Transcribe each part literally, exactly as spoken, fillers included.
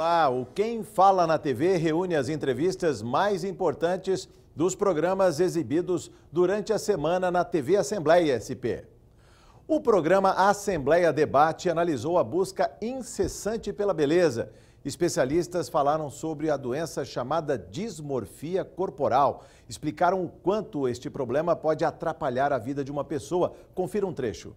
Olá, o Quem Fala na T V reúne as entrevistas mais importantes dos programas exibidos durante a semana na T V Assembleia S P. O programa Assembleia Debate analisou a busca incessante pela beleza. Especialistas falaram sobre a doença chamada dismorfia corporal. Explicaram o quanto este problema pode atrapalhar a vida de uma pessoa. Confira um trecho.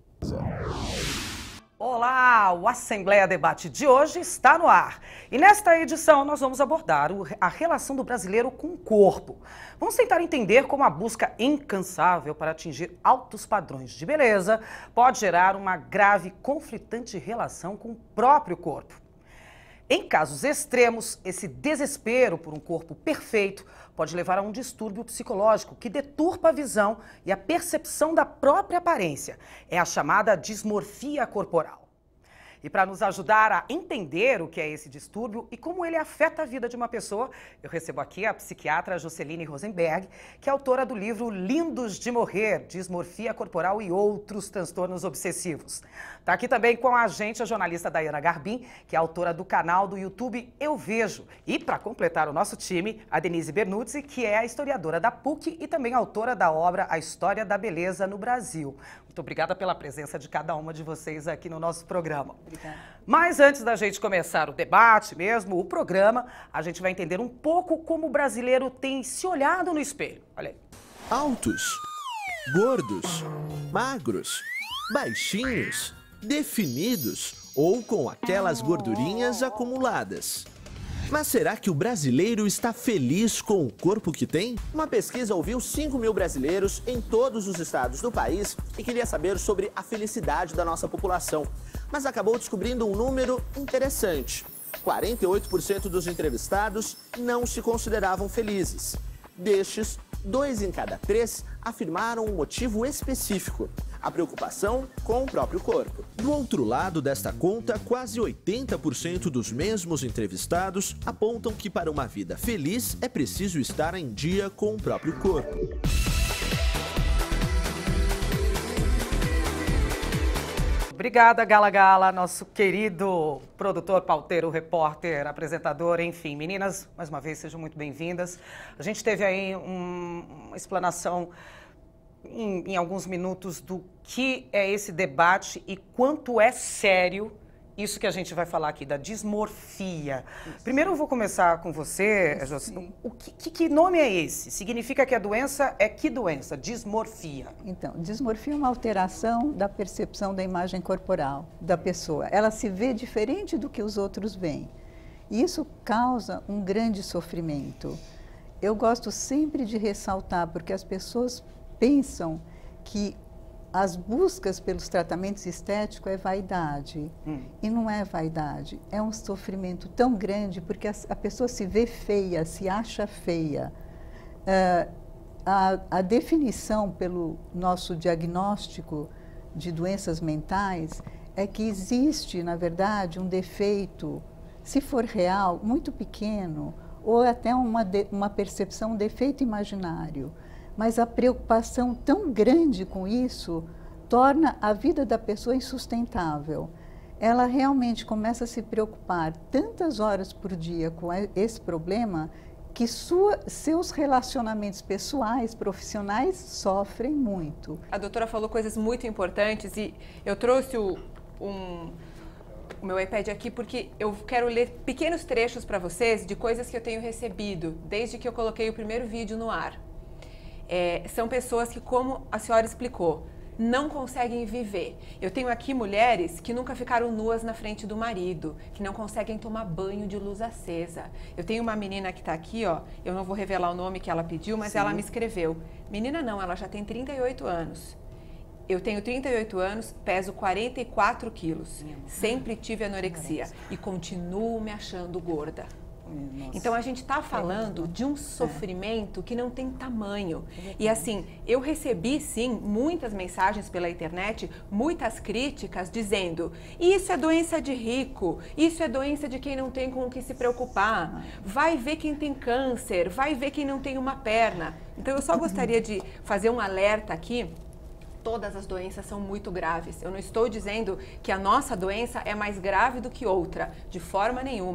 Olá, o Assembleia Debate de hoje está no ar. E nesta edição nós vamos abordar a relação do brasileiro com o corpo. Vamos tentar entender como a busca incansável para atingir altos padrões de beleza pode gerar uma grave e conflitante relação com o próprio corpo. Em casos extremos, esse desespero por um corpo perfeito pode levar a um distúrbio psicológico que deturpa a visão e a percepção da própria aparência. É a chamada dismorfia corporal. E para nos ajudar a entender o que é esse distúrbio e como ele afeta a vida de uma pessoa, eu recebo aqui a psiquiatra Joceline Rosenberg, que é autora do livro Lindos de Morrer, Dismorfia Corporal e Outros Transtornos Obsessivos. Está aqui também com a gente a jornalista Dayana Garbim, que é autora do canal do YouTube Eu Vejo. E para completar o nosso time, a Denise Bernuzzi, que é a historiadora da P U C e também autora da obra A História da Beleza no Brasil. Muito obrigada pela presença de cada uma de vocês aqui no nosso programa. Obrigada. Mas antes da gente começar o debate mesmo, o programa, a gente vai entender um pouco como o brasileiro tem se olhado no espelho. Olha aí. Altos, gordos, magros, baixinhos, definidos ou com aquelas gordurinhas acumuladas. Mas será que o brasileiro está feliz com o corpo que tem? Uma pesquisa ouviu cinco mil brasileiros em todos os estados do país e queria saber sobre a felicidade da nossa população. Mas acabou descobrindo um número interessante. quarenta e oito por cento dos entrevistados não se consideravam felizes. Destes, dois em cada três afirmaram um motivo específico: a preocupação com o próprio corpo. Do outro lado desta conta, quase oitenta por cento dos mesmos entrevistados apontam que para uma vida feliz é preciso estar em dia com o próprio corpo. Obrigada, Gala Gala, nosso querido produtor, pauteiro, repórter, apresentador, enfim. Meninas, mais uma vez, sejam muito bem-vindas. A gente teve aí um, uma explanação em, em alguns minutos do que é esse debate e quanto é sério isso que a gente vai falar aqui, da dismorfia. Isso. Primeiro eu vou começar com você, Joceline. O que, que nome é esse? Significa que a doença é que doença? Dismorfia. Então, dismorfia é uma alteração da percepção da imagem corporal da pessoa. Ela se vê diferente do que os outros veem. E isso causa um grande sofrimento. Eu gosto sempre de ressaltar, porque as pessoas pensam que as buscas pelos tratamentos estéticos é vaidade. Hum. E não é vaidade, é um sofrimento tão grande, porque a, a pessoa se vê feia, se acha feia. Uh, a, a definição pelo nosso diagnóstico de doenças mentais é que existe, na verdade, um defeito, se for real, muito pequeno, ou até uma, de, uma percepção, um defeito imaginário. Mas a preocupação tão grande com isso torna a vida da pessoa insustentável. Ela realmente começa a se preocupar tantas horas por dia com esse problema que sua, seus relacionamentos pessoais, profissionais, sofrem muito. A doutora falou coisas muito importantes e eu trouxe o, um, o meu iPad aqui porque eu quero ler pequenos trechos para vocês de coisas que eu tenho recebido desde que eu coloquei o primeiro vídeo no ar. É, são pessoas que, como a senhora explicou, não conseguem viver. Eu tenho aqui mulheres que nunca ficaram nuas na frente do marido, que não conseguem tomar banho de luz acesa. Eu tenho uma menina que está aqui, ó, eu não vou revelar o nome que ela pediu, mas Sim. ela me escreveu. Menina não, ela já tem trinta e oito anos. Eu tenho trinta e oito anos, peso quarenta e quatro quilos. Sempre tive anorexia e continuo me achando gorda. Nossa. Então a gente está falando de um sofrimento que não tem tamanho. E assim, eu recebi sim muitas mensagens pela internet, muitas críticas dizendo: isso é doença de rico, isso é doença de quem não tem com o que se preocupar, vai ver quem tem câncer, vai ver quem não tem uma perna. Então eu só gostaria de fazer um alerta aqui. Todas as doenças são muito graves. Eu não estou dizendo que a nossa doença é mais grave do que outra, de forma nenhuma.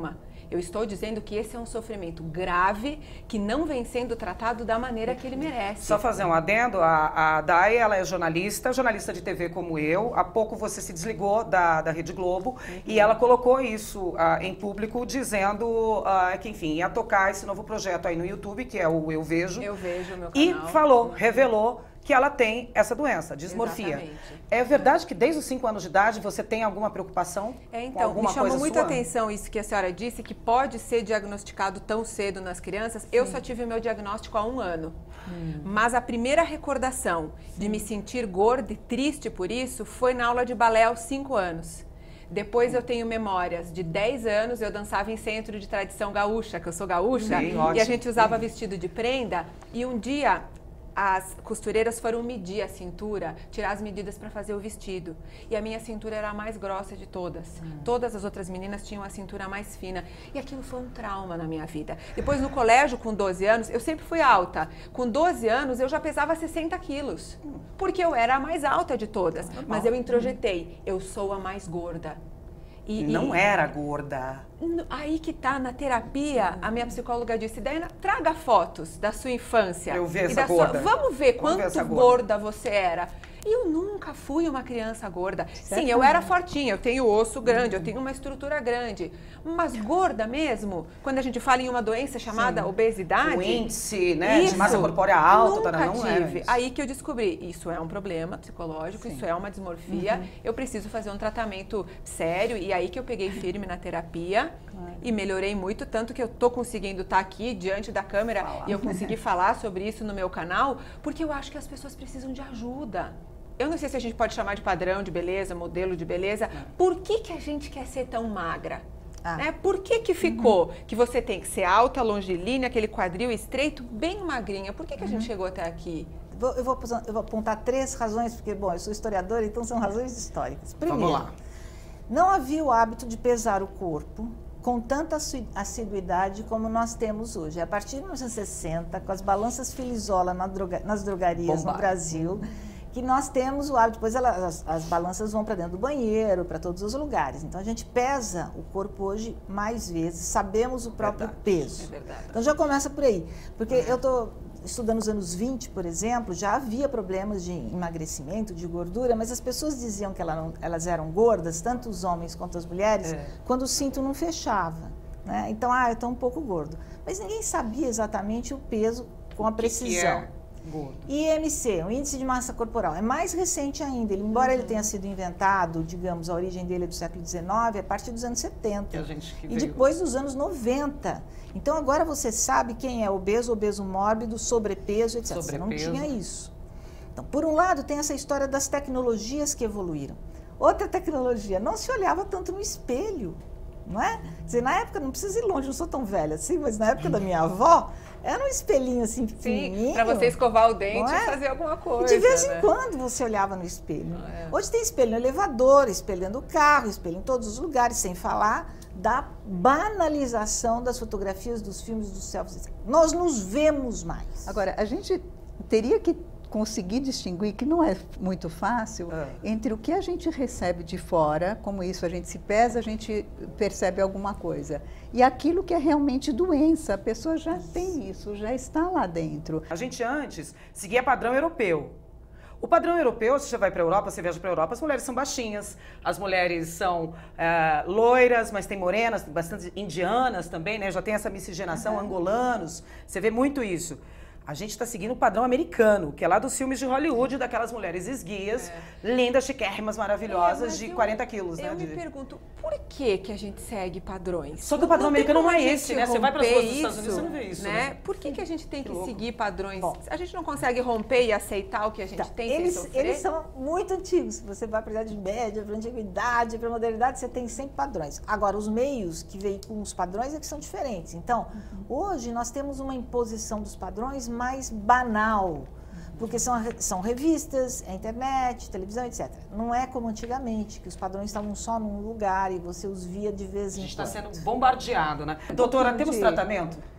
Eu estou dizendo que esse é um sofrimento grave que não vem sendo tratado da maneira que ele merece. Só fazer um adendo, a, a Day, ela é jornalista, jornalista de T V como eu. Há pouco você se desligou da, da Rede Globo uhum. e ela colocou isso uh, em público, dizendo uh, que, enfim, ia tocar esse novo projeto aí no YouTube, que é o Eu Vejo. Eu Vejo, meu canal. E falou, revelou que ela tem essa doença, dismorfia. Exatamente. É verdade que desde os cinco anos de idade você tem alguma preocupação é, então, com alguma me chamou coisa muita sua? atenção isso que a senhora disse, que pode ser diagnosticado tão cedo nas crianças. Sim. Eu só tive o meu diagnóstico há um ano. Hum. Mas a primeira recordação Sim. de me sentir gorda e triste por isso foi na aula de balé aos cinco anos. Depois eu tenho memórias de dez anos, eu dançava em centro de tradição gaúcha, que eu sou gaúcha, Sim, e ótimo. A gente usava Sim. vestido de prenda, e um dia as costureiras foram medir a cintura, tirar as medidas para fazer o vestido. E a minha cintura era a mais grossa de todas. Hum. Todas as outras meninas tinham a cintura mais fina. E aquilo foi um trauma na minha vida. Depois no colégio, com doze anos, eu sempre fui alta. Com doze anos, eu já pesava sessenta quilos. Hum. Porque eu era a mais alta de todas. Normal. Mas eu introjetei, hum. eu sou a mais gorda. E, não e, era gorda. Aí que tá, na terapia, a minha psicóloga disse, Diana, traga fotos da sua infância. Eu vi essa gorda. Sua, vamos ver Vamos quanto ver gorda você era. E eu nunca fui uma criança gorda. Sim, eu era fortinha, eu tenho osso grande, eu tenho uma estrutura grande. Mas gorda mesmo, quando a gente fala em uma doença chamada Sim. obesidade... O índice, né, isso, de massa corpórea alta, nunca não tive. É Aí que eu descobri, isso é um problema psicológico, Sim. isso é uma dismorfia, uhum. eu preciso fazer um tratamento sério. E aí que eu peguei firme na terapia claro. E melhorei muito, tanto que eu tô conseguindo estar aqui diante da câmera falar. E eu consegui falar sobre isso no meu canal, porque eu acho que as pessoas precisam de ajuda. Eu não sei se a gente pode chamar de padrão de beleza, modelo de beleza. Por que que a gente quer ser tão magra? Ah. Né? Por que que ficou uhum. que você tem que ser alta, longilínea, aquele quadril estreito, bem magrinha? Por que que a gente uhum. chegou até aqui? Vou, eu, vou, eu vou apontar três razões, porque, bom, eu sou historiadora, então são razões históricas. Primeiro, Vamos lá. Não havia o hábito de pesar o corpo com tanta assiduidade como nós temos hoje. A partir de mil novecentos e sessenta, com as balanças Filizola na droga, nas drogarias Bombar. No Brasil, que nós temos o hábito, depois elas, as, as balanças vão para dentro do banheiro, para todos os lugares. Então a gente pesa o corpo hoje mais vezes, sabemos o próprio verdade, peso. É verdade. Então já começa por aí. Porque é. eu estou estudando nos anos vinte, por exemplo, já havia problemas de emagrecimento, de gordura, mas as pessoas diziam que ela não, elas eram gordas, tanto os homens quanto as mulheres, é. quando o cinto não fechava. Né? Então, ah, eu estou um pouco gordo. Mas ninguém sabia exatamente o peso com a precisão. Que que é? Gordo. I M C, o índice de massa corporal, é mais recente ainda. Ele, embora uhum. ele tenha sido inventado, digamos, a origem dele é do século dezenove, é a partir dos anos setenta. A gente que e veio. Depois dos anos noventa. Então agora você sabe quem é obeso, obeso mórbido, sobrepeso, etcétera. Sobrepeso. Você não tinha isso. Então, por um lado, tem essa história das tecnologias que evoluíram. Outra tecnologia, não se olhava tanto no espelho. Não é? Quer dizer, na época, não precisa ir longe, não sou tão velha assim, mas na época da minha avó, era um espelhinho assim pequenininho. Sim, para você escovar o dente é? e fazer alguma coisa. E de vez né? em quando você olhava no espelho. É. Hoje tem espelho no elevador, espelho dentro do carro, espelho em todos os lugares, sem falar da banalização das fotografias, dos filmes, dos selfies. Nós nos vemos mais. Agora, a gente teria que conseguir distinguir, que não é muito fácil, é. entre o que a gente recebe de fora, como isso, a gente se pesa, a gente percebe alguma coisa, e aquilo que é realmente doença, a pessoa já tem isso, já está lá dentro. A gente antes seguia padrão europeu. O padrão europeu, se você vai para a Europa, você viaja para a Europa, as mulheres são baixinhas, as mulheres são é, loiras, mas tem morenas, bastante indianas também, né? Já tem essa miscigenação, uhum. angolanos, você vê muito isso. A gente está seguindo o padrão americano, que é lá dos filmes de Hollywood, daquelas mulheres esguias, é. lindas, chiquérrimas, maravilhosas, é, de eu, quarenta quilos. Eu né, me de... pergunto, por que que a gente segue padrões? Só que o padrão não americano não é esse, né? Você vai para as ruas dos Estados Unidos, você não vê isso. Né? Né? Por que que a gente tem que, que seguir padrões? Bom, a gente não consegue romper e aceitar o que a gente tá, tem eles, sem sofrer? Eles são muito antigos. Se você vai para a Idade Média, para a Antiguidade, para a Modernidade, você tem sempre padrões. Agora, os meios que veiculam os padrões é que são diferentes. Então, uhum. hoje nós temos uma imposição dos padrões mais banal. Porque são, são revistas, a internet, televisão, etcétera. Não é como antigamente, que os padrões estavam só num lugar e você os via de vez em quando. A gente está sendo bombardeado, né? Doutora, temos tratamento?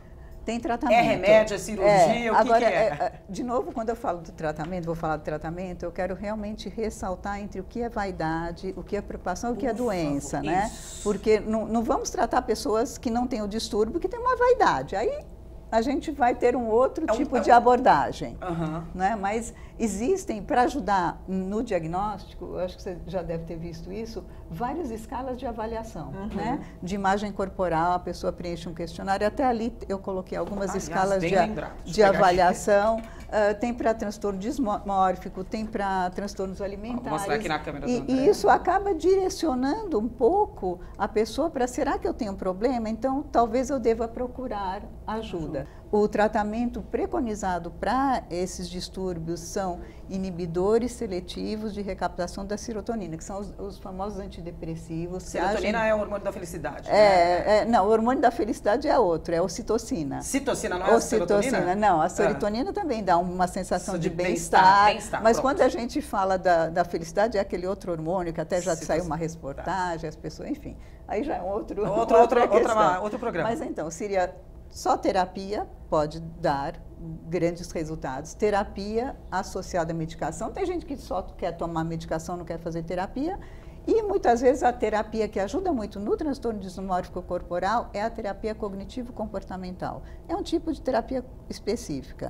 Tem tratamento. É remédio, é cirurgia, é, o que, agora, que é? é? De novo, quando eu falo do tratamento, vou falar do tratamento, eu quero realmente ressaltar entre o que é vaidade, o que é preocupação e o que é doença, favor, né? isso. Porque não, não vamos tratar pessoas que não têm o distúrbio, que têm uma vaidade. Aí a gente vai ter um outro é um, tipo é um... de abordagem. Uhum. Né? Mas existem, para ajudar no diagnóstico, eu acho que você já deve ter visto isso, várias escalas de avaliação, uhum. né? De imagem corporal, a pessoa preenche um questionário, até ali eu coloquei algumas Aliás, escalas de, de avaliação, uh, tem para transtorno dismórfico, tem para transtornos alimentares. Vou mostrar aqui na câmera do André. E isso acaba direcionando um pouco a pessoa para, será que eu tenho um problema? Então, talvez eu deva procurar ajuda. O tratamento preconizado para esses distúrbios são inibidores seletivos de recaptação da serotonina, que são os, os famosos antidepressivos. Serotonina agem... é o hormônio da felicidade. É, né? é, não, o hormônio da felicidade é outro, é a ocitocina. Citocina não é a serotonina? Não, a serotonina ah. também dá uma sensação de, de bem-estar. Bem mas pronto. Quando a gente fala da, da felicidade, é aquele outro hormônio, que até já Citocina. Saiu uma reportagem, as pessoas, enfim. Aí já é um outro, outro, outra outra, outro programa. Mas então, seria... Só terapia pode dar grandes resultados. Terapia associada à medicação. Tem gente que só quer tomar medicação, não quer fazer terapia. E muitas vezes a terapia que ajuda muito no transtorno dismórfico corporal é a terapia cognitivo-comportamental. É um tipo de terapia específica.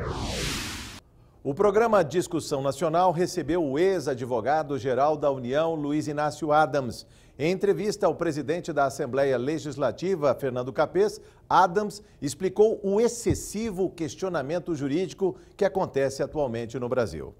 O programa Discussão Nacional recebeu o ex-advogado-geral da União, Luiz Inácio Adams. Em entrevista ao presidente da Assembleia Legislativa, Fernando Capês, Adams explicou o excessivo questionamento jurídico que acontece atualmente no Brasil.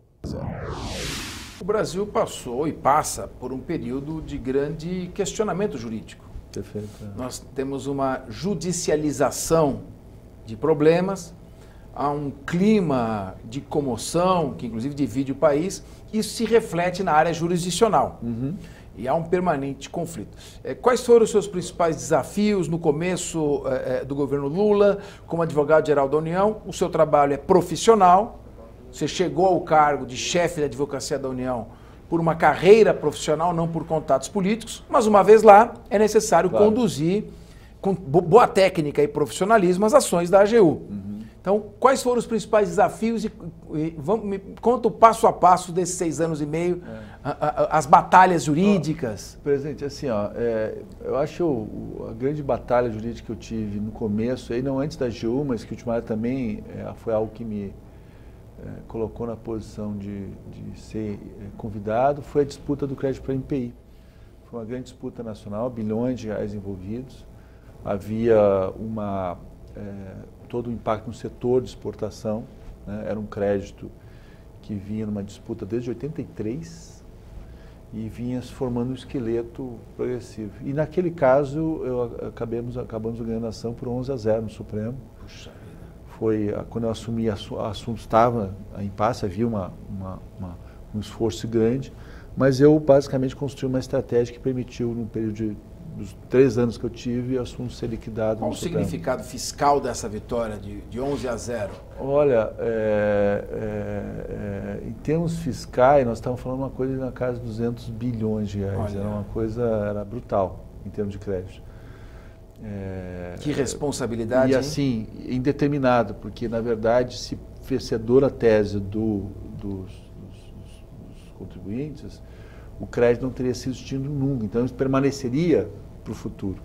O Brasil passou e passa por um período de grande questionamento jurídico. Perfeito. Nós temos uma judicialização de problemas, há um clima de comoção, que inclusive divide o país, isso se reflete na área jurisdicional. Uhum. E há um permanente conflito. Quais foram os seus principais desafios no começo eh, do governo Lula, como advogado-geral da União? O seu trabalho é profissional, você chegou ao cargo de chefe da Advocacia da União por uma carreira profissional, não por contatos políticos, mas uma vez lá é necessário claro. conduzir com boa técnica e profissionalismo as ações da A G U. Uhum. Então, quais foram os principais desafios e, e vamos, me conta o passo a passo desses seis anos e meio, é. a, a, as batalhas jurídicas. Ó, presidente, assim, ó, é, eu acho o, a grande batalha jurídica que eu tive no começo, aí não antes da A G U, mas que ultimamente também é, foi algo que me é, colocou na posição de, de ser é, convidado, foi a disputa do crédito para M P I. Foi uma grande disputa nacional, bilhões de reais envolvidos, havia uma... É, todo o impacto no setor de exportação, né? Era um crédito que vinha numa disputa desde oitenta e três e vinha se formando um esqueleto progressivo. E naquele caso, eu acabamos, acabamos ganhando a ação por onze a zero no Supremo. Puxa vida. Foi, quando eu assumi, o assunto estava em impasse, havia uma, uma, uma, um esforço grande, mas eu basicamente construí uma estratégia que permitiu, num período de dos três anos que eu tive, o assunto ser liquidado. Qual o significado fiscal dessa vitória de, de onze a zero? Olha, é, é, é, em termos fiscais, nós estávamos falando uma coisa na casa de duzentos bilhões de reais. Olha. Era uma coisa, era brutal em termos de crédito. É, que responsabilidade, E hein? assim, indeterminado, porque na verdade, se vencedora a tese do, dos, dos, dos contribuintes, o crédito não teria sido extinto nunca, então isso permaneceria para o futuro.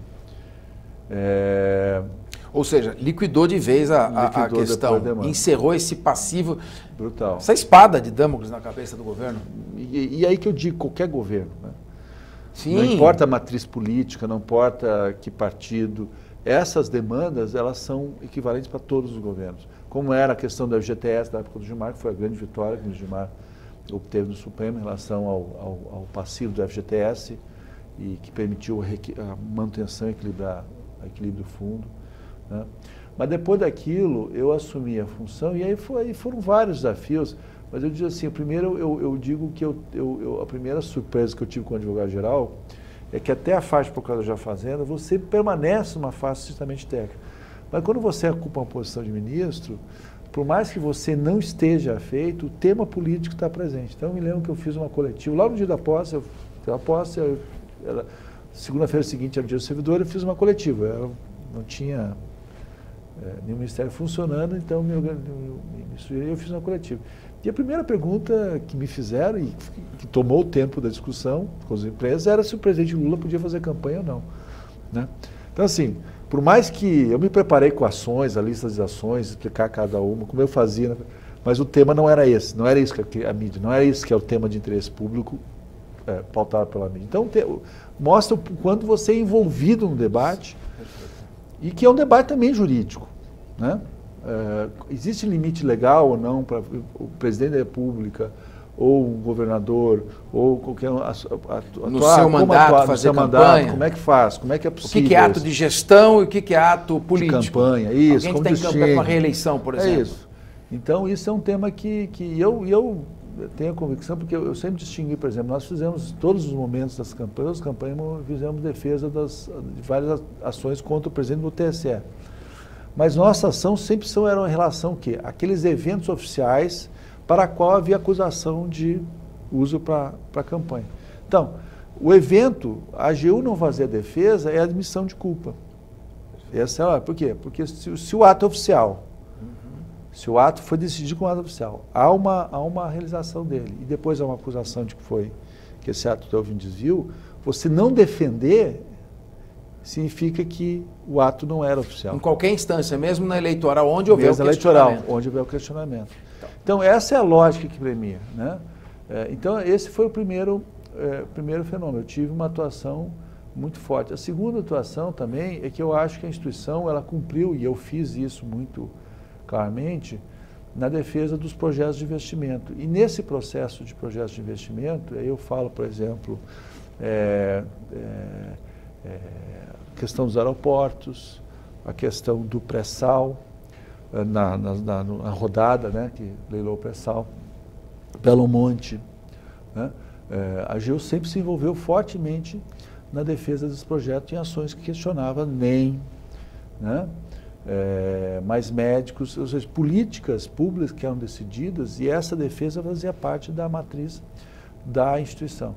É... Ou seja, liquidou de vez a, a, a questão, encerrou esse passivo. Brutal. Essa espada de Damocles na cabeça do governo. E, e aí que eu digo, qualquer governo, né? Sim. Não importa a matriz política, não importa que partido, essas demandas, elas são equivalentes para todos os governos. Como era a questão do F G T S da época do Gilmar, que foi a grande vitória que o Gilmar obteve no Supremo em relação ao, ao, ao passivo do F G T S e que permitiu a, a manutenção e equilibrar, a equilíbrio do fundo, né? Mas depois daquilo, eu assumi a função e aí foi, foram vários desafios, mas eu digo assim, primeiro eu, eu digo que eu, eu, eu, a primeira surpresa que eu tive com o advogado-geral é que até a faixa de Procurador-Geral da Fazenda, você permanece numa faixa estritamente técnica. Mas quando você ocupa uma posição de ministro, por mais que você não esteja afeito, o tema político está presente. Então, eu me lembro que eu fiz uma coletiva, logo no dia da posse, eu, da posse, eu, segunda-feira seguinte era o dia do servidor, eu fiz uma coletiva. Eu não tinha é, nenhum ministério funcionando, então me, me, me, eu fiz uma coletiva. E a primeira pergunta que me fizeram, e que tomou o tempo da discussão com as empresas, era se o presidente Lula podia fazer campanha ou não. Né? Então, assim, por mais que eu me preparei com ações, a lista de ações, explicar cada uma, como eu fazia, mas o tema não era esse, não era isso que a mídia, não era isso que é o tema de interesse público é, pautado pela mídia. Então, te, mostra o quanto você é envolvido no debate e que é um debate também jurídico, né? Uh, existe limite legal ou não para o presidente da República ou um governador ou qualquer atuar, no seu mandato atuar, fazer no seu campanha? Mandato, como é que faz? Como é que é possível? O que, que é ato de gestão e o que, que é ato político? De campanha, isso. Alguém que tem campanha para uma reeleição, por exemplo. É isso. Então isso é um tema que, que eu, eu tenho a convicção, porque eu, eu sempre distingui, por exemplo, nós fizemos todos os momentos das campanhas, das campanhas fizemos defesa das, de várias ações contra o presidente do T S E. Mas nossa ação sempre são, era uma relação que aqueles eventos oficiais para a qual havia acusação de uso para a campanha. Então, o evento, a AGU não fazer a defesa é a admissão de culpa. Essa é, por quê? Porque se, se o ato é oficial, uhum. se o ato foi decidido com o ato oficial, há uma, há uma realização dele e depois há uma acusação de que foi que esse ato houve um desvio, você não defender significa que o ato não era oficial. Em qualquer instância, mesmo na eleitoral, onde houver mesmo o eleitoral, questionamento. onde houver o questionamento. Então, então essa é a lógica que premia, né? É, então, esse foi o primeiro, é, primeiro fenômeno. Eu tive uma atuação muito forte. A segunda atuação também é que eu acho que a instituição, ela cumpriu, e eu fiz isso muito claramente, na defesa dos projetos de investimento. E nesse processo de projetos de investimento, aí eu falo, por exemplo, é, é, É, a questão dos aeroportos, a questão do pré-sal, na, na, na, na rodada, né, que leilou o pré-sal, Belo Monte. Né, é, a AGU sempre se envolveu fortemente na defesa desse projeto em ações que questionavam N E M, né, é, mais médicos, ou seja, políticas públicas que eram decididas, e essa defesa fazia parte da matriz da instituição.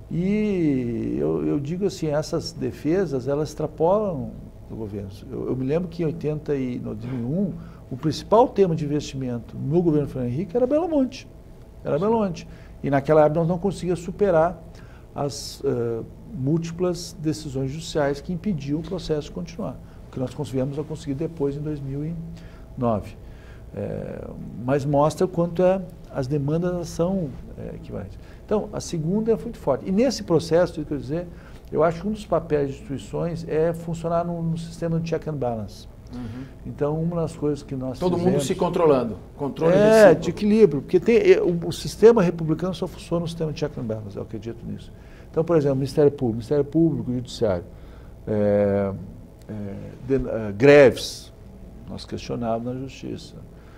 E eu, eu digo assim, essas defesas, elas extrapolam o governo. Eu, eu me lembro que em oitenta e um, o principal tema de investimento no governo Fernando Henrique era Belo Monte. Era Belo Monte. E naquela época nós não conseguíamos superar as uh, múltiplas decisões judiciais que impediam o processo de continuar. O que nós conseguimos a conseguir depois, em dois mil e nove. É, mas mostra o quanto é, as demandas são é, equivalentes. Então, a segunda é muito forte. E nesse processo, eu quero dizer, eu acho que um dos papéis de instituições é funcionar no, no sistema de check and balance. Uhum. Então, uma das coisas que nós Todo fizemos, mundo se controlando. Controle é, de equilíbrio. Porque tem, o, o sistema republicano só funciona no sistema de check and balance, eu acredito nisso. Então, por exemplo, Ministério Público, Ministério Público e Judiciário, é, é, de, uh, greves, nós questionávamos na Justiça.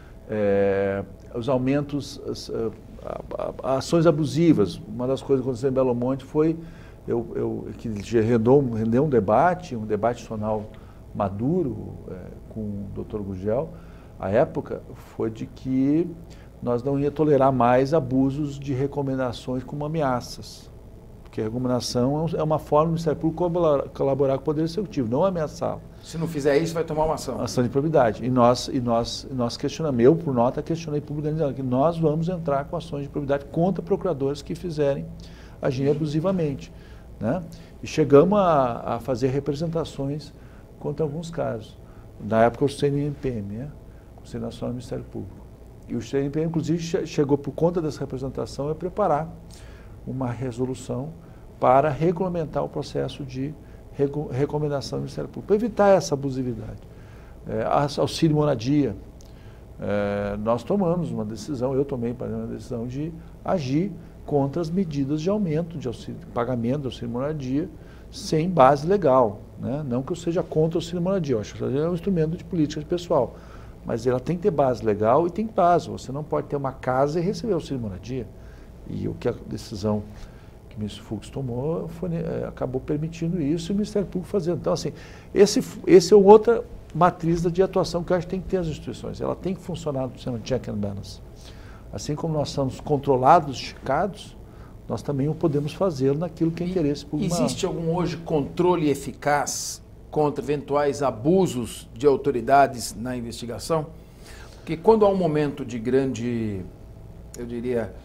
É, os aumentos, as, uh, a, a, ações abusivas. Uma das coisas que aconteceu em Belo Monte foi eu, eu, que rendeu, rendeu um debate, um debate nacional maduro é, com o doutor Gugel, à época, foi de que nós não ia tolerar mais abusos de recomendações como ameaças. Porque a recomendação é uma forma do Ministério Público colaborar, colaborar com o Poder Executivo, não ameaçá-lo. Se não fizer isso, vai tomar uma ação. Ação de probidade. E nós, e nós, e nós questionamos, eu, por nota, questionei publicamente que nós vamos entrar com ações de probidade contra procuradores que fizerem agir abusivamente. Né? E chegamos a, a fazer representações contra alguns casos. Na época, o C N M P M, né? Conselho Nacional do Ministério Público. E o C N M P M, inclusive, chegou, por conta dessa representação, a preparar uma resolução para regulamentar o processo de recomendação do Ministério Público, para evitar essa abusividade. É, auxílio moradia, é, nós tomamos uma decisão, eu tomei uma decisão de agir contra as medidas de aumento de auxílio, pagamento do auxílio moradia sem base legal. Né? Não que eu seja contra o auxílio moradia, eu acho que é um instrumento de política pessoal, mas ela tem que ter base legal e tem base. Você não pode ter uma casa e receber auxílio moradia. E o que a decisão que o ministro Fux tomou foi, é, acabou permitindo isso e o Ministério Público fazendo. Então, assim, esse, esse é outra matriz de atuação que eu acho que tem que ter as instituições. Ela tem que funcionar no sistema de check and balance. Assim como nós somos controlados, esticados, nós também o podemos fazer naquilo que é interesse público. Existe algum hoje controle eficaz contra eventuais abusos de autoridades na investigação? Porque quando há um momento de grande, eu diria,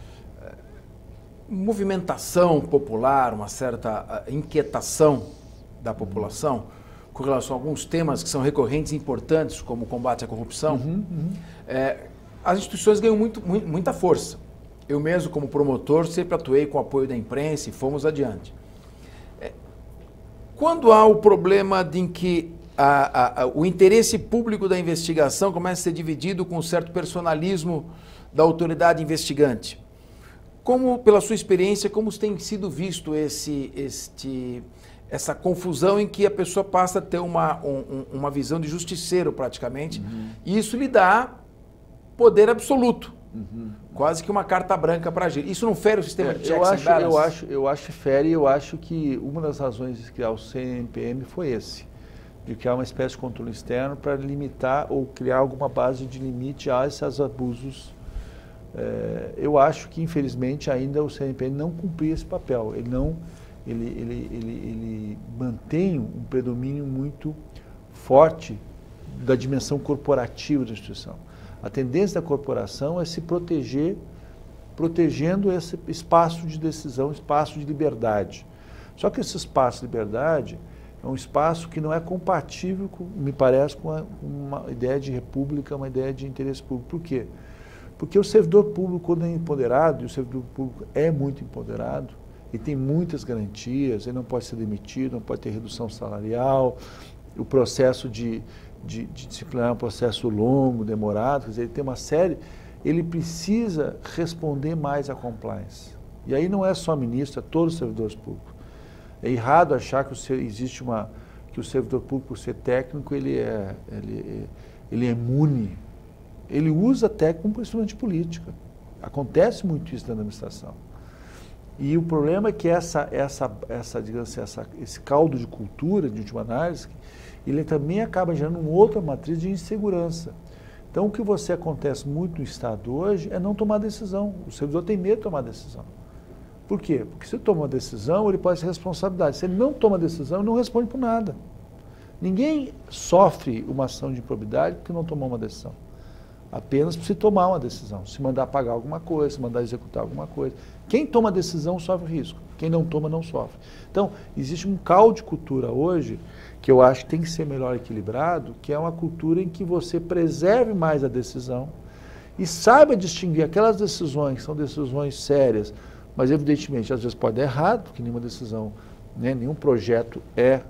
movimentação popular, uma certa inquietação da população com relação a alguns temas que são recorrentes e importantes, como o combate à corrupção, uhum, uhum. É, as instituições ganham muito, muito, muita força. Eu mesmo, como promotor, sempre atuei com o apoio da imprensa e fomos adiante. É, quando há o problema de em que a, a, a, o interesse público da investigação começa a ser dividido com um certo personalismo da autoridade investigante, como, pela sua experiência, como tem sido visto esse, este, essa confusão em que a pessoa passa a ter uma, um, uma visão de justiceiro, praticamente, uhum. e isso lhe dá poder absoluto, uhum. quase que uma carta branca para agir. Isso não fere o sistema é, de checks eu and acho, balances? Eu acho, eu acho que fere, e eu acho que uma das razões de criar o C N P M foi esse, de criar uma espécie de controle externo para limitar ou criar alguma base de limite a esses abusos. É, eu acho que, infelizmente, ainda o C N P M não cumpria esse papel. Ele, não, ele, ele, ele, ele mantém um predomínio muito forte da dimensão corporativa da instituição. A tendência da corporação é se proteger, protegendo esse espaço de decisão, espaço de liberdade. Só que esse espaço de liberdade é um espaço que não é compatível, com, me parece, com uma, uma ideia de república, uma ideia de interesse público. Por quê? Porque o servidor público, quando é empoderado, e o servidor público é muito empoderado, e tem muitas garantias, ele não pode ser demitido, não pode ter redução salarial, o processo de, de, de disciplinar é um processo longo, demorado, quer dizer, ele tem uma série, ele precisa responder mais à compliance. E aí não é só ministro, é todos os servidores públicos. É errado achar que o, existe uma, que o servidor público, por ser técnico, ele é, ele, ele é imune. Ele usa técnico como instrumento de política. Acontece muito isso na administração. E o problema é que essa, essa, essa, digamos assim, essa, esse caldo de cultura, de última análise, ele também acaba gerando uma outra matriz de insegurança. Então, o que você acontece muito no Estado hoje é não tomar decisão. O servidor tem medo de tomar decisão. Por quê? Porque se ele toma uma decisão, ele pode ser responsabilidade. Se ele não toma decisão, ele não responde por nada. Ninguém sofre uma ação de improbidade porque não tomou uma decisão. Apenas se tomar uma decisão, se mandar pagar alguma coisa, se mandar executar alguma coisa. Quem toma decisão sofre risco, quem não toma não sofre. Então, existe um caldo de cultura hoje que eu acho que tem que ser melhor equilibrado, que é uma cultura em que você preserve mais a decisão e saiba distinguir aquelas decisões que são decisões sérias, mas evidentemente às vezes pode dar errado, porque nenhuma decisão, né, nenhum projeto é,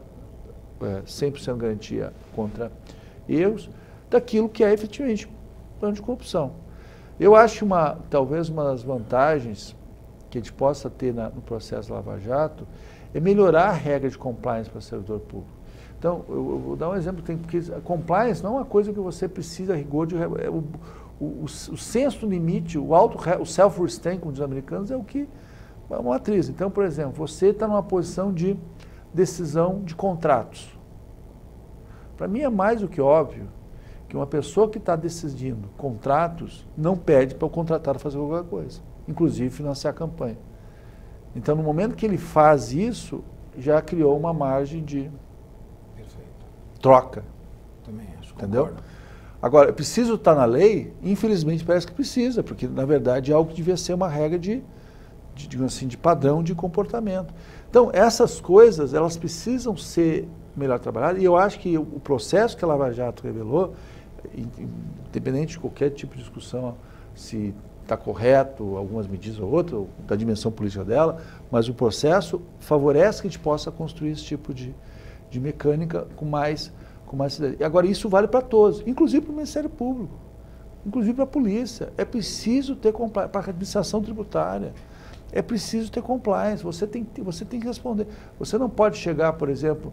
é cem por cento garantia contra erros, daquilo que é efetivamente plano de corrupção. Eu acho uma, talvez uma das vantagens que a gente possa ter na, no processo Lava Jato é melhorar a regra de compliance para o servidor público. Então, eu, eu vou dar um exemplo, tem, porque a compliance não é uma coisa que você precisa rigor de... É o, o, o, o senso do limite, o, auto, o self-restraint, como diz os americanos, é o que é uma atriz. Então, por exemplo, você está numa posição de decisão de contratos. Para mim é mais do que óbvio que uma pessoa que está decidindo contratos não pede para o contratado fazer qualquer coisa, inclusive financiar a campanha. Então, no momento que ele faz isso, já criou uma margem de Perfeito. troca. Também acho. Entendeu? Concordo. Agora, preciso estar na lei? Infelizmente parece que precisa, porque na verdade é algo que devia ser uma regra de, de, digamos assim, de padrão de comportamento. Então, essas coisas, elas precisam ser melhor trabalhadas, e eu acho que o processo que a Lava Jato revelou, independente de qualquer tipo de discussão, se está correto, algumas medidas ou outras, da dimensão política dela, mas o processo favorece que a gente possa construir esse tipo de, de mecânica com mais, com mais... E agora, isso vale para todos, inclusive para o Ministério Público, inclusive para a polícia. É preciso ter compliance, para a administração tributária, é preciso ter compliance, você tem, você tem que responder. Você não pode chegar, por exemplo,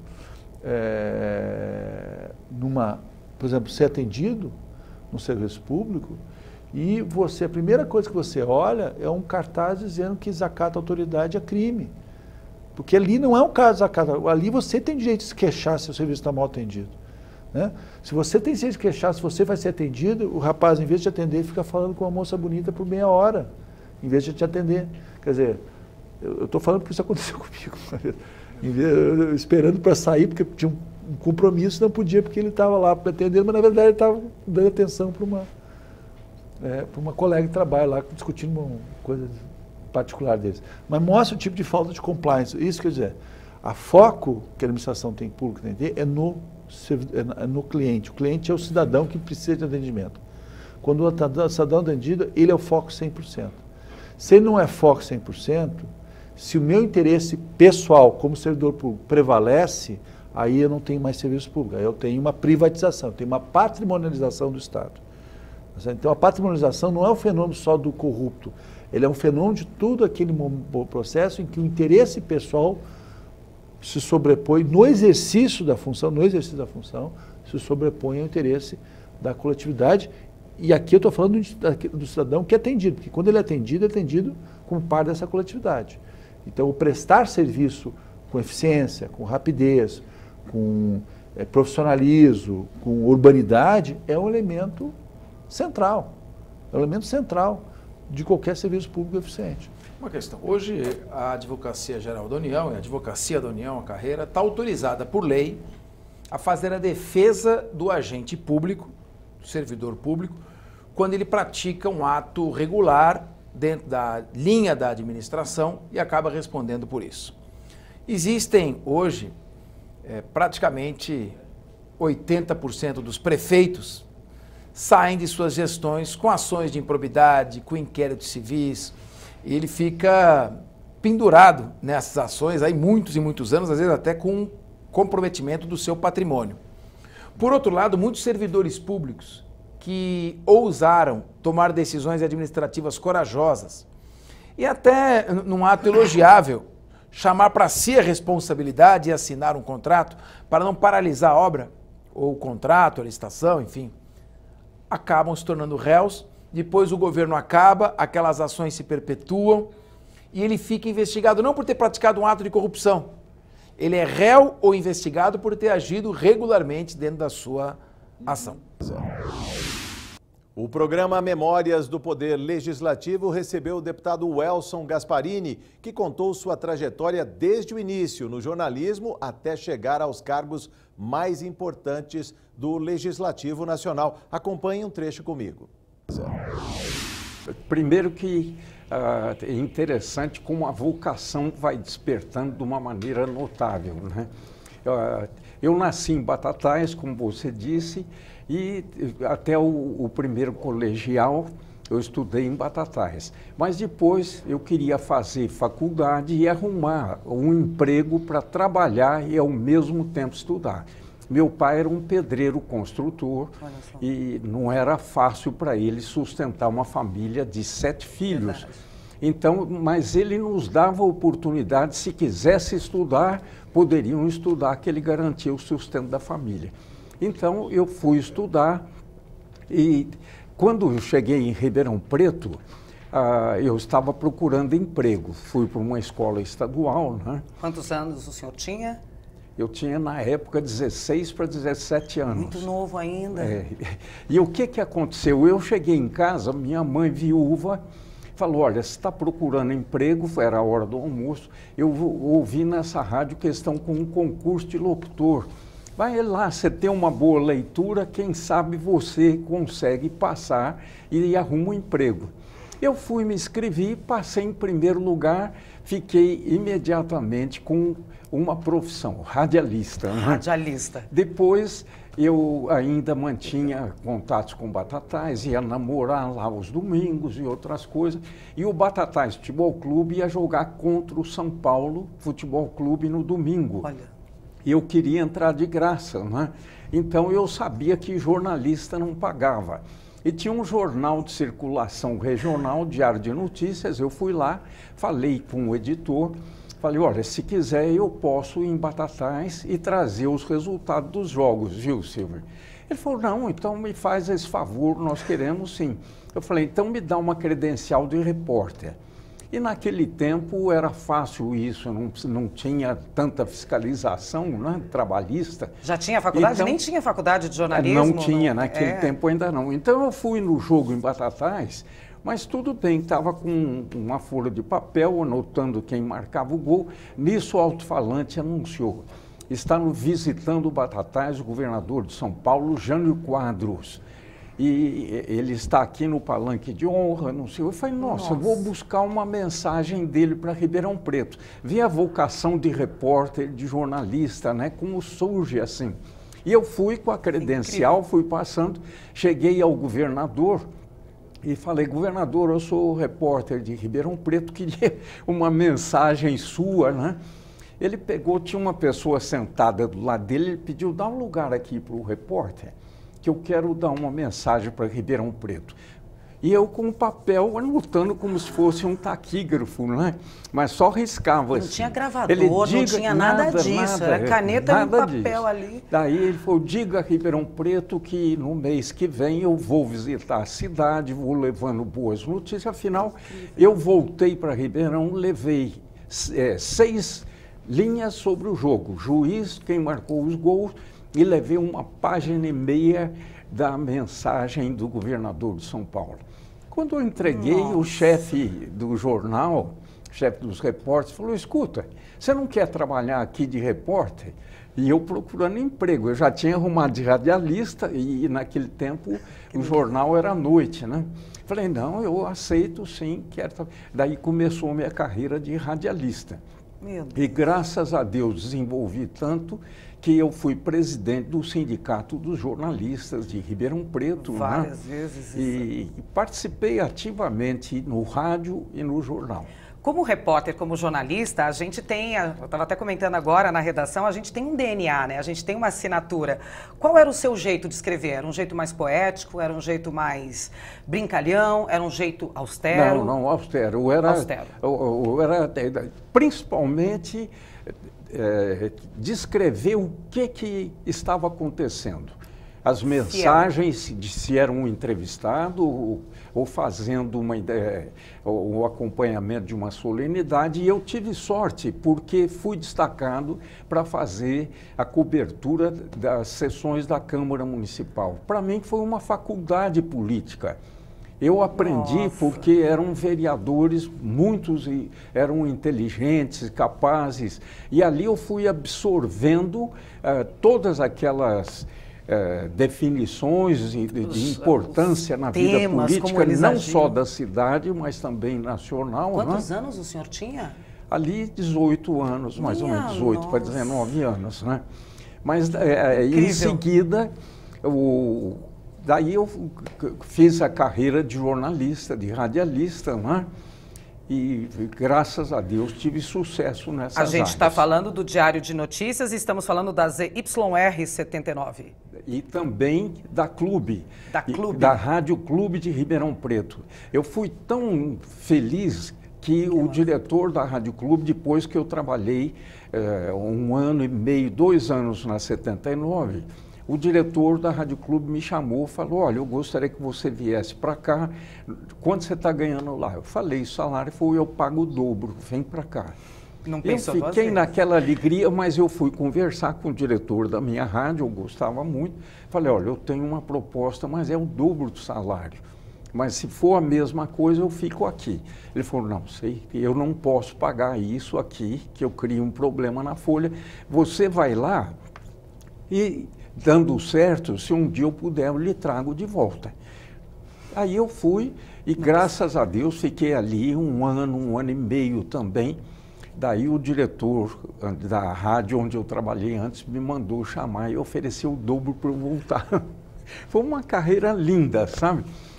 é, numa... por exemplo, ser atendido no serviço público e você, a primeira coisa que você olha é um cartaz dizendo que desacato a autoridade é crime. Porque ali não é um caso de desacato, ali você tem direito de se queixar se o serviço está mal atendido. Né? Se você tem direito de se queixar, se você vai ser atendido, o rapaz, em vez de te atender, fica falando com uma moça bonita por meia hora, em vez de te atender. Quer dizer, eu estou falando porque isso aconteceu comigo uma vez. Eu, eu, esperando para sair, porque tinha um um compromisso, não podia porque ele estava lá pretendendo, mas na verdade ele estava dando atenção para uma, é, para uma colega de trabalho lá, discutindo uma coisa particular deles. Mas mostra o tipo de falta de compliance. Isso quer dizer, a foco que a administração tem pública tem que ter é no, é no cliente. O cliente é o cidadão que precisa de atendimento. Quando o cidadão é atendido, ele é o foco cem por cento. Se ele não é foco cem por cento, se o meu interesse pessoal como servidor público prevalece, aí eu não tenho mais serviço público, aí eu tenho uma privatização, eu tenho uma patrimonialização do Estado. Então a patrimonialização não é um fenômeno só do corrupto, ele é um fenômeno de todo aquele processo em que o interesse pessoal se sobrepõe no exercício da função, no exercício da função, se sobrepõe ao interesse da coletividade. E aqui eu estou falando do cidadão que é atendido, porque quando ele é atendido, é atendido como parte dessa coletividade. Então, o prestar serviço com eficiência, com rapidez, com é, profissionalismo, com urbanidade, é um elemento central. É um elemento central de qualquer serviço público eficiente. Uma questão. Hoje, a Advocacia Geral da União, a Advocacia da União, a carreira, está autorizada por lei a fazer a defesa do agente público, do servidor público, quando ele pratica um ato regular dentro da linha da administração e acaba respondendo por isso. Existem hoje é, praticamente oitenta por cento dos prefeitos saem de suas gestões com ações de improbidade, com inquéritos civis, e ele fica pendurado nessas ações aí muitos e muitos anos, às vezes até com comprometimento do seu patrimônio. Por outro lado, muitos servidores públicos que ousaram tomar decisões administrativas corajosas e até, num ato elogiável, chamar para si a responsabilidade e assinar um contrato para não paralisar a obra, ou o contrato, a licitação, enfim, acabam se tornando réus, depois o governo acaba, aquelas ações se perpetuam e ele fica investigado não por ter praticado um ato de corrupção, ele é réu ou investigado por ter agido regularmente dentro da sua ação. O programa Memórias do Poder Legislativo recebeu o deputado Welson Gasparini, que contou sua trajetória desde o início no jornalismo até chegar aos cargos mais importantes do Legislativo Nacional. Acompanhe um trecho comigo. Primeiro que uh, é interessante como a vocação vai despertando de uma maneira notável, né? Uh, eu nasci em Batatais, como você disse, e até o, o primeiro colegial eu estudei em Batatais. Mas depois eu queria fazer faculdade e arrumar um emprego para trabalhar e ao mesmo tempo estudar. Meu pai era um pedreiro construtor e não era fácil para ele sustentar uma família de sete filhos. Verdade. Então, mas ele nos dava a oportunidade, se quisesse estudar, poderiam estudar, que ele garantia o sustento da família. Então, eu fui estudar e quando eu cheguei em Ribeirão Preto, uh, eu estava procurando emprego. Fui para uma escola estadual, né? Quantos anos o senhor tinha? Eu tinha, na época, dezesseis para dezessete anos. Muito novo ainda. É. E o que, que aconteceu? Eu cheguei em casa, minha mãe viúva falou, olha, você está procurando emprego, era a hora do almoço, eu ouvi nessa rádio que estão com um concurso de locutor. Vai lá, você tem uma boa leitura, quem sabe você consegue passar e arruma um emprego. Eu fui, me inscrevi, passei em primeiro lugar, fiquei imediatamente com uma profissão, radialista. Né? Radialista. Depois eu ainda mantinha contatos com Batatais, ia namorar lá aos domingos e outras coisas. E o Batatais Futebol Clube ia jogar contra o São Paulo Futebol Clube no domingo. Olha. E eu queria entrar de graça, né? Então eu sabia que jornalista não pagava. E tinha um jornal de circulação regional, Diário de Notícias, eu fui lá, falei com o editor, falei, olha, se quiser eu posso ir em Batatais e trazer os resultados dos jogos, viu, Silvio? Ele falou, não, então me faz esse favor, nós queremos sim. Eu falei, então me dá uma credencial de repórter. E naquele tempo era fácil isso, não, não tinha tanta fiscalização, né, trabalhista. Já tinha faculdade? Então, nem tinha faculdade de jornalismo? Não tinha, não, naquele é. tempo ainda não. Então eu fui no jogo em Batatais, mas tudo bem, estava com uma folha de papel, anotando quem marcava o gol. Nisso o alto-falante anunciou, está visitando o Batatais, o governador de São Paulo, Jânio Quadros. E ele está aqui no palanque de honra, não sei. Eu falei, nossa, nossa. eu vou buscar uma mensagem dele para Ribeirão Preto. Vi a vocação de repórter, de jornalista, né? Como surge assim. E eu fui com a credencial, fui passando, cheguei ao governador e falei, governador, eu sou repórter de Ribeirão Preto, queria uma mensagem sua, né? Ele pegou, tinha uma pessoa sentada do lado dele, ele pediu, dá um lugar aqui para o repórter, que eu quero dar uma mensagem para Ribeirão Preto. E eu com o papel anotando como se fosse um taquígrafo, né? Mas só riscava assim. Não tinha gravador, ele, não diga, tinha nada, nada disso, nada, era caneta e um papel disso. ali. Daí ele falou, diga a Ribeirão Preto que no mês que vem eu vou visitar a cidade, vou levando boas notícias. Afinal, eu voltei para Ribeirão, levei é, seis linhas sobre o jogo, juiz, quem marcou os gols, e levei uma página e meia da mensagem do governador de São Paulo. Quando eu entreguei, Nossa. o chefe do jornal, chefe dos repórteres, falou, escuta, você não quer trabalhar aqui de repórter? E eu procurando emprego, eu já tinha arrumado de radialista e naquele tempo o jornal era à noite, né? Falei, não, eu aceito sim, quero. Daí começou a minha carreira de radialista. Meu Deus. E graças a Deus desenvolvi tanto que eu fui presidente do Sindicato dos Jornalistas de Ribeirão Preto. Várias né? vezes. E, e participei ativamente no rádio e no jornal. Como repórter, como jornalista, a gente tem, eu estava até comentando agora na redação, a gente tem um D N A, né? A gente tem uma assinatura. Qual era o seu jeito de escrever? Era um jeito mais poético? Era um jeito mais brincalhão? Era um jeito austero? Não, não, austero. Eu era, austero. Eu, eu era principalmente é, descrever o que, que estava acontecendo. As mensagens de se era um entrevistado ou, ou fazendo uma, é, o, o acompanhamento de uma solenidade. E eu tive sorte, porque fui destacado para fazer a cobertura das sessões da Câmara Municipal. Para mim foi uma faculdade política. Eu aprendi Nossa. porque eram vereadores, muitos eram inteligentes, capazes. E ali eu fui absorvendo uh, todas aquelas... É, definições de, de importância na vida política, não agiam. Só da cidade, mas também nacional. Quantos né? anos o senhor tinha? Ali, dezoito anos, mais Minha ou menos, dezoito para dezenove anos. Né? Mas, é, em seguida, o, daí eu fiz a carreira de jornalista, de radialista, né? E, graças a Deus, tive sucesso nessas áreas. A gente está falando do Diário de Notícias e estamos falando da Z Y R setenta e nove. E também da Clube. Da Clube. Da Rádio Clube de Ribeirão Preto. Eu fui tão feliz que o diretor da Rádio Clube, depois que eu trabalhei é, um ano e meio, dois anos na setenta e nove, o diretor da Rádio Clube me chamou e falou, olha, eu gostaria que você viesse para cá, quanto você está ganhando lá? Eu falei, o salário foi, eu pago o dobro, vem para cá. Não eu fiquei naquela alegria, mas eu fui conversar com o diretor da minha rádio, eu gostava muito, falei, olha, eu tenho uma proposta, mas é o dobro do salário. Mas se for a mesma coisa, eu fico aqui. Ele falou, não, sei, eu não posso pagar isso aqui, que eu crio um problema na Folha. Você vai lá e, dando certo, se um dia eu puder, eu lhe trago de volta. Aí eu fui e, graças a Deus, fiquei ali um ano, um ano e meio também. Daí o diretor da rádio onde eu trabalhei antes me mandou chamar e ofereceu o dobro para eu voltar. Foi uma carreira linda, sabe?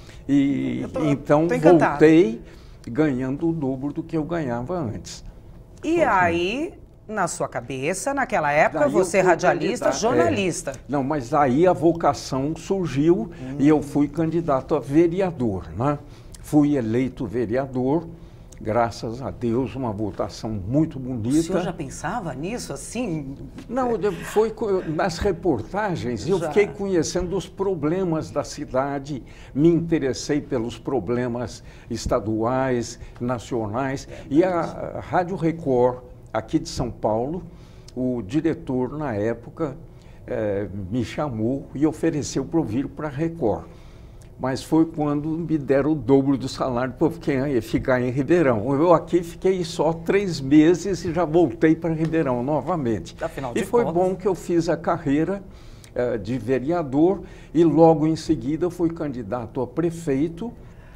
E tô, então voltei ganhando o dobro do que eu ganhava antes. E Foi aí, assim. na sua cabeça, naquela época, daí você radialista, jornalista. É, não, mas aí a vocação surgiu hum. e eu fui candidato a vereador, né? Fui eleito vereador. Graças a Deus, uma votação muito bonita. O senhor já pensava nisso, assim? Não, foi nas reportagens, eu já. fiquei conhecendo os problemas da cidade, me interessei pelos problemas estaduais, nacionais, é, e a Rádio Record, aqui de São Paulo, o diretor, na época, é, me chamou e ofereceu para eu vir para a Record. mas foi quando me deram o dobro do salário para eu ficar em Ribeirão. Eu aqui fiquei só três meses e já voltei para Ribeirão novamente. Afinal de e foi contas, bom que eu fiz a carreira uh, de vereador e logo em seguida fui candidato a prefeito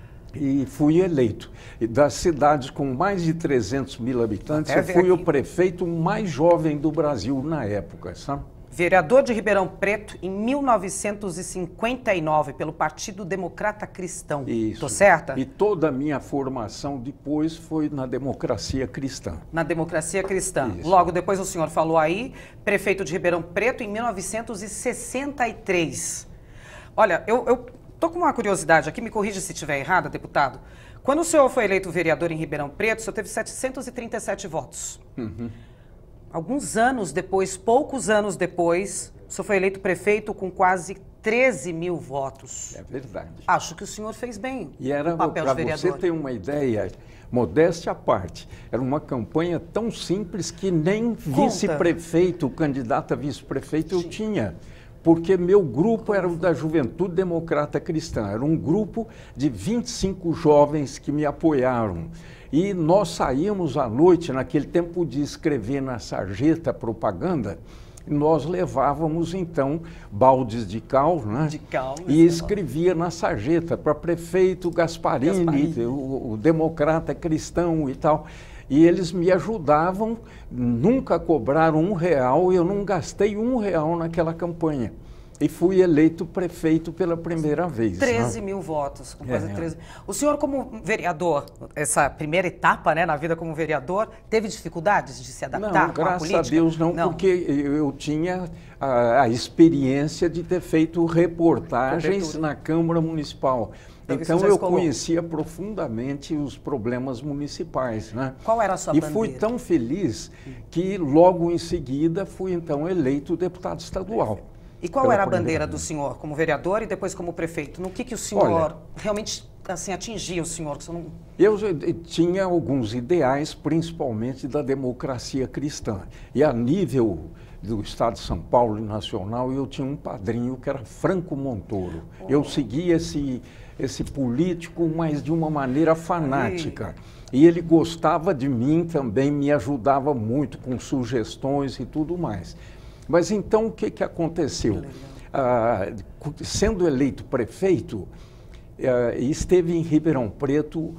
e fui eleito. E das cidades com mais de trezentos mil habitantes, eu fui aqui o prefeito mais jovem do Brasil na época, sabe? Vereador de Ribeirão Preto em mil novecentos e cinquenta e nove pelo Partido Democrata Cristão. Isso. Tô certa? E toda a minha formação depois foi na democracia cristã. Na democracia cristã. Isso. Logo depois o senhor falou aí, prefeito de Ribeirão Preto em mil novecentos e sessenta e três. Olha, eu, eu tô com uma curiosidade aqui, me corrija se estiver errada, deputado. Quando o senhor foi eleito vereador em Ribeirão Preto, o senhor teve setecentos e trinta e sete votos. Uhum. Alguns anos depois, poucos anos depois, o senhor foi eleito prefeito com quase treze mil votos. É verdade. Acho que o senhor fez bem e era, o papel de vereador. Para você ter uma ideia, modéstia à parte, era uma campanha tão simples que nem vice-prefeito, candidato a vice-prefeito eu tinha. Porque meu grupo era o da Juventude Democrata Cristã. Era um grupo de vinte e cinco jovens que me apoiaram. E nós saímos à noite, naquele tempo de escrever na sarjeta propaganda, e nós levávamos, então, baldes de cal, né? De cal, e escrevia na sarjeta para prefeito Gasparini, Gasparini. O, o democrata cristão e tal. E eles me ajudavam, nunca cobraram um real, eu não gastei um real naquela campanha. E fui eleito prefeito pela primeira vez. treze né? mil votos, com quase é, treze. O senhor, como vereador, essa primeira etapa, né, na vida como vereador, teve dificuldades de se adaptar não, com a política? Graças a Deus não, não, porque eu tinha a, a experiência de ter feito reportagens Cobertura. na Câmara Municipal. Então, então eu conhecia profundamente os problemas municipais, né? Qual era a sua e bandeira? E fui tão feliz que logo em seguida fui então eleito deputado estadual. E qual era a bandeira do senhor como vereador e depois como prefeito? No que, que o senhor Olha, realmente assim, atingia o senhor? Que o senhor não... Eu tinha alguns ideais, principalmente da democracia cristã. E a nível do Estado de São Paulo e nacional, eu tinha um padrinho que era Franco Montoro. Oh. Eu seguia esse, esse político, mas de uma maneira fanática. Aí. E ele gostava de mim também, me ajudava muito com sugestões e tudo mais. Mas então o que, que aconteceu? Ah, sendo eleito prefeito, ah, esteve em Ribeirão Preto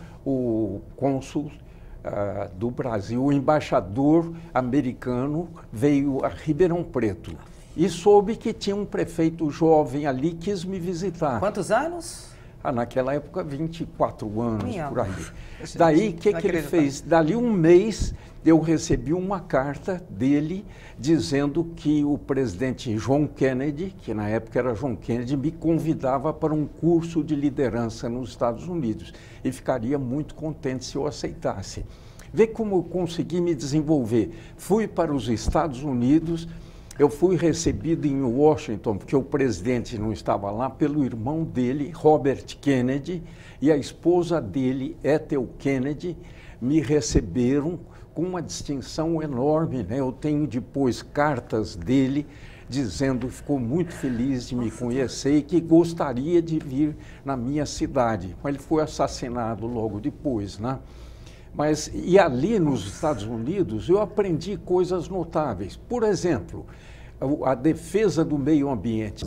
o cônsul ah, do Brasil, o embaixador americano veio a Ribeirão Preto e soube que tinha um prefeito jovem ali, quis me visitar. Quantos anos? Ah, naquela época, vinte e quatro anos, Minha por aí. Daí, o que, que ele fez? Dali um mês, eu recebi uma carta dele dizendo que o presidente John Kennedy, que na época era John Kennedy, me convidava para um curso de liderança nos Estados Unidos e ficaria muito contente se eu aceitasse. Vê como eu consegui me desenvolver. Fui para os Estados Unidos, eu fui recebido em Washington, porque o presidente não estava lá, pelo irmão dele, Robert Kennedy, e a esposa dele, Ethel Kennedy, me receberam com uma distinção enorme, né? Eu tenho depois cartas dele dizendo que ficou muito feliz de me conhecer e que gostaria de vir na minha cidade. Mas ele foi assassinado logo depois, né? Mas, e ali nos Estados Unidos eu aprendi coisas notáveis. Por exemplo, a, a defesa do meio ambiente.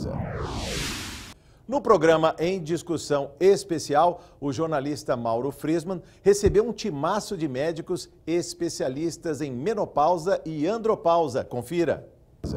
No programa Em Discussão Especial, o jornalista Mauro Friesman recebeu um timaço de médicos especialistas em menopausa e andropausa. Confira.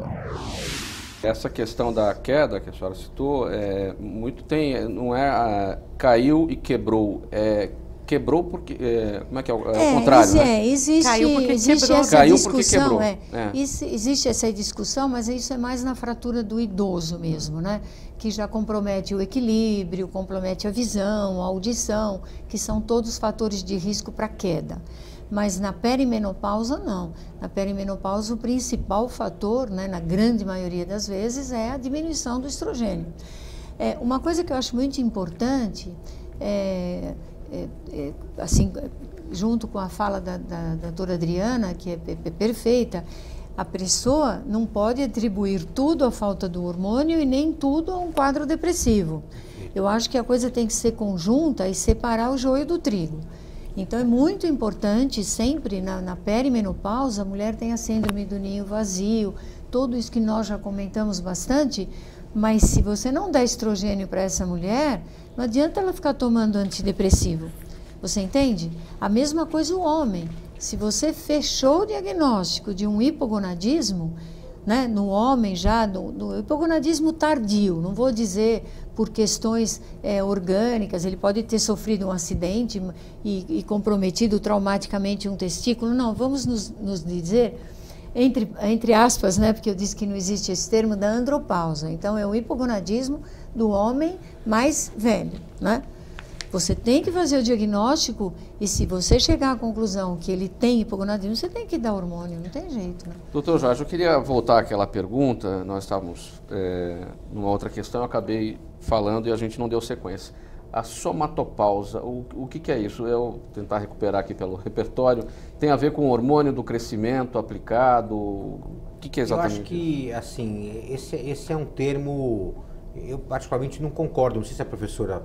Essa questão da queda que a senhora citou, é, muito tem, não é a, caiu e quebrou, é quebrou porque, é, como é que é, é, é o contrário, né? É, existe, caiu porque existe quebrou. essa Caiu discussão, porque quebrou. É, é. Isso, existe essa discussão, mas isso é mais na fratura do idoso mesmo, né? Que já compromete o equilíbrio, compromete a visão, a audição, que são todos fatores de risco para queda. Mas na perimenopausa, não. Na perimenopausa, o principal fator, né, na grande maioria das vezes, é a diminuição do estrogênio. É, uma coisa que eu acho muito importante, é, é, é, assim, junto com a fala da, da, da doutora Adriana, que é, é perfeita, a pessoa não pode atribuir tudo à falta do hormônio e nem tudo a um quadro depressivo. Eu acho que a coisa tem que ser conjunta e separar o joio do trigo. Então é muito importante sempre na, na perimenopausa a mulher tem a síndrome do ninho vazio, tudo isso que nós já comentamos bastante, mas se você não der estrogênio para essa mulher, não adianta ela ficar tomando antidepressivo. Você entende? A mesma coisa o homem. Se você fechou o diagnóstico de um hipogonadismo, né, no homem já, no, no hipogonadismo tardio, não vou dizer por questões é, orgânicas, ele pode ter sofrido um acidente e, e comprometido traumaticamente um testículo, não, vamos nos, nos dizer, entre, entre aspas, né, porque eu disse que não existe esse termo, da andropausa. Então é o hipogonadismo do homem mais velho, né? Você tem que fazer o diagnóstico e se você chegar à conclusão que ele tem hipogonadismo, você tem que dar hormônio, não tem jeito. Né? Doutor Jorge, eu queria voltar àquela pergunta, nós estávamos é, numa outra questão, eu acabei falando e a gente não deu sequência. A somatopausa, o, o que, que é isso? Eu tentar recuperar aqui pelo repertório, tem a ver com o hormônio do crescimento aplicado, o que, que é exatamente? Eu acho que, assim, esse, esse é um termo, eu particularmente não concordo, não sei se a professora...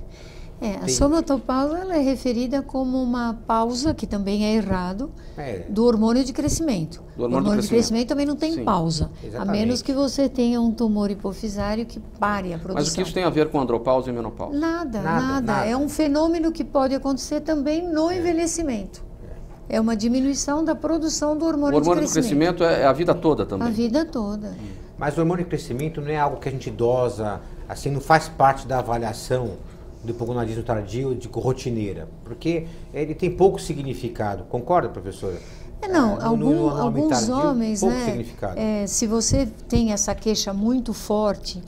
É, a somatopausa ela é referida como uma pausa, que também é errado, é. do hormônio de crescimento. Do hormônio o hormônio de crescimento. de crescimento também não tem Sim. pausa, Exatamente. a menos que você tenha um tumor hipofisário que pare a produção. Mas o que isso tem a ver com andropausa e menopausa? Nada, nada. nada. nada. É um fenômeno que pode acontecer também no é. envelhecimento. É. é uma diminuição da produção do hormônio, o hormônio de crescimento. O hormônio do crescimento é a vida toda também? A vida toda. Mas o hormônio de crescimento não é algo que a gente dosa, assim, não faz parte da avaliação do hipogonadismo tardio de rotineira, porque ele tem pouco significado. Concorda, professora? É, não, é, algum, no, no alguns tardio, homens, pouco né, significado. É, se você tem essa queixa muito forte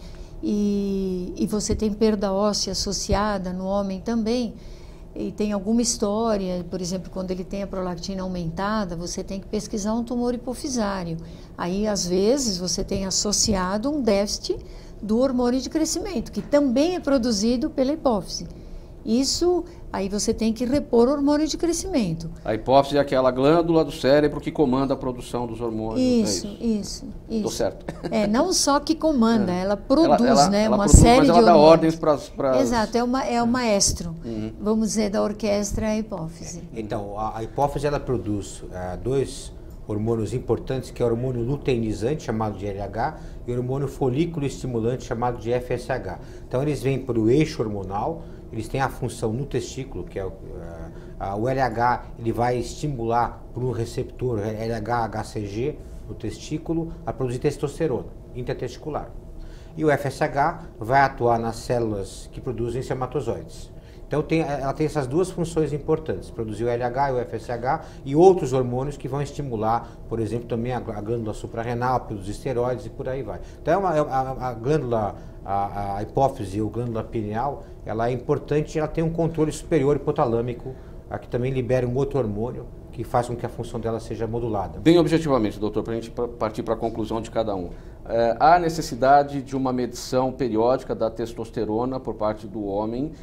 e, e você tem perda óssea associada no homem também, e tem alguma história, por exemplo, quando ele tem a prolactina aumentada, você tem que pesquisar um tumor hipofisário. Aí, às vezes, você tem associado um déficit do hormônio de crescimento, que também é produzido pela hipófise. Isso, aí você tem que repor o hormônio de crescimento. A hipófise é aquela glândula do cérebro que comanda a produção dos hormônios. Isso, é isso. isso, isso. Estou certo. É, não só que comanda, é. ela produz, ela, ela, né, ela uma produz, série mas de ela hormônios. dá ordens para as... Exato, é, uma, é o maestro, uhum. vamos dizer, da orquestra, a hipófise. Então, a, a hipófise, ela produz uh, dois hormônios importantes, que é o hormônio luteinizante, chamado de L H, e o hormônio folículo estimulante, chamado de F S H. Então, eles vêm para o eixo hormonal, eles têm a função no testículo, que é o, uh, o L H, ele vai estimular por um receptor, L H H C G, no testículo, a produzir testosterona intratesticular. E o F S H vai atuar nas células que produzem espermatozoides. Então, tem, ela tem essas duas funções importantes, produzir o L H e o F S H e outros hormônios que vão estimular, por exemplo, também a, a glândula suprarrenal, pelos esteroides e por aí vai. Então, é uma, a, a glândula, a, a hipófise ou glândula pineal, ela é importante, ela tem um controle superior hipotalâmico, a que também libera um outro hormônio que faz com que a função dela seja modulada. Bem objetivamente, doutor, para a gente partir para a conclusão de cada um. É, há necessidade de uma medição periódica da testosterona por parte do homem,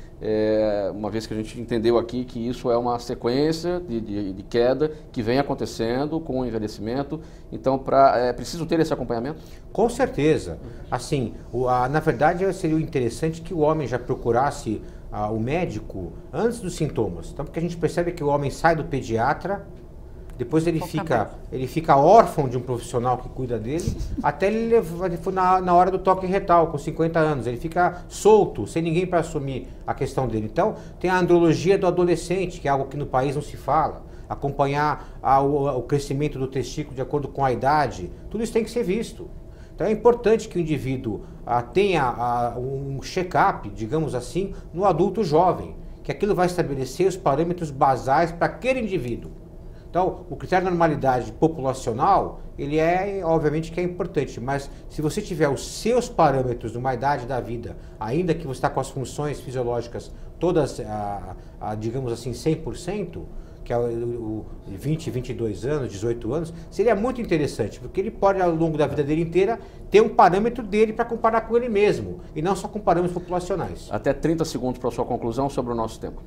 é, uma vez que a gente entendeu aqui que isso é uma sequência de, de, de queda que vem acontecendo com o envelhecimento. Então, pra, é preciso ter esse acompanhamento? Com certeza. Assim, o, a, na verdade, seria interessante que o homem já procurasse ah, o médico antes dos sintomas. Então, porque a gente percebe que o homem sai do pediatra, depois ele fica, ele fica órfão de um profissional que cuida dele, até ele na, na hora do toque retal, com cinquenta anos. Ele fica solto, sem ninguém para assumir a questão dele. Então, tem a andrologia do adolescente, que é algo que no país não se fala. Acompanhar a, o, o crescimento do testículo de acordo com a idade. Tudo isso tem que ser visto. Então, é importante que o indivíduo ah, tenha ah, um check-up, digamos assim, no adulto jovem. Que aquilo vai estabelecer os parâmetros basais para aquele indivíduo. Então, o critério de normalidade populacional, ele é, obviamente, que é importante, mas se você tiver os seus parâmetros numa idade da vida, ainda que você está com as funções fisiológicas todas, a, a, digamos assim, cem por cento, que é o, o vinte, vinte e dois anos, dezoito anos, seria muito interessante, porque ele pode, ao longo da vida dele inteira, ter um parâmetro dele para comparar com ele mesmo, e não só com parâmetros populacionais. Até trinta segundos para a sua conclusão sobre o nosso tempo.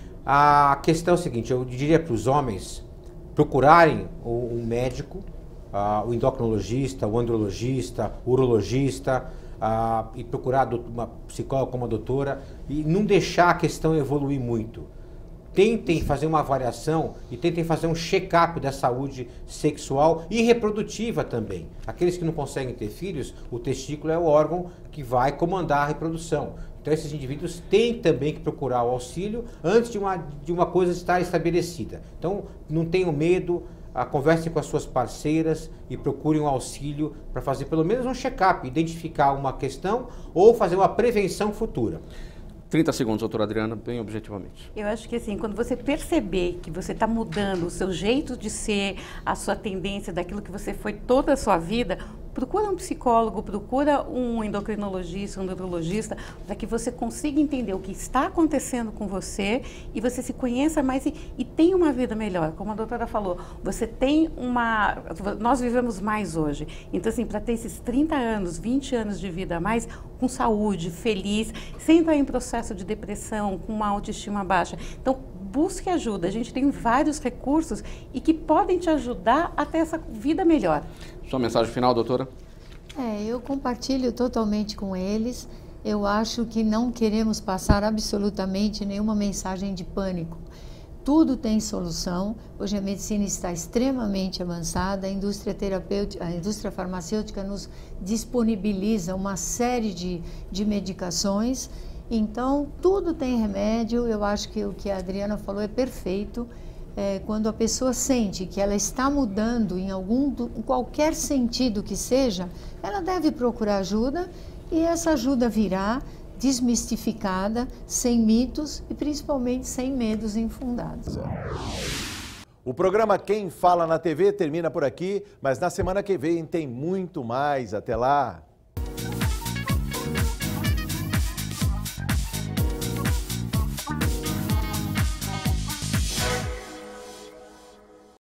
A questão é a seguinte, eu diria para os homens procurarem um médico, uh, o endocrinologista, o andrologista, o urologista, ah, e procurar uma psicóloga como a doutora e não deixar a questão evoluir muito. Tentem fazer uma avaliação e tentem fazer um check-up da saúde sexual e reprodutiva também. Aqueles que não conseguem ter filhos, o testículo é o órgão que vai comandar a reprodução. Então esses indivíduos têm também que procurar o auxílio antes de uma, de uma coisa estar estabelecida. Então não tenham medo, a, conversem com as suas parceiras e procurem um auxílio para fazer pelo menos um check-up, identificar uma questão ou fazer uma prevenção futura. trinta segundos, doutora Adriana, bem objetivamente. Eu acho que assim, quando você perceber que você está mudando o seu jeito de ser, a sua tendência daquilo que você foi toda a sua vida, procura um psicólogo, procura um endocrinologista, um neurologista, para que você consiga entender o que está acontecendo com você e você se conheça mais e, e tenha uma vida melhor. Como a doutora falou, você tem uma... Nós vivemos mais hoje. Então, assim, para ter esses trinta anos, vinte anos de vida a mais, com saúde, feliz, sem entrar em processo de depressão, com uma autoestima baixa. Então, busque ajuda. A gente tem vários recursos e que podem te ajudar a ter essa vida melhor. Sua mensagem final, doutora? É, eu compartilho totalmente com eles. Eu acho que não queremos passar absolutamente nenhuma mensagem de pânico. Tudo tem solução. Hoje a medicina está extremamente avançada, a indústria terapêutica, a indústria farmacêutica nos disponibiliza uma série de, de medicações. Então, tudo tem remédio. Eu acho que o que a Adriana falou é perfeito. É, quando a pessoa sente que ela está mudando em algum, em qualquer sentido que seja, ela deve procurar ajuda e essa ajuda virá desmistificada, sem mitos e principalmente sem medos infundados. O programa Quem Fala na T V termina por aqui, mas na semana que vem tem muito mais. Até lá!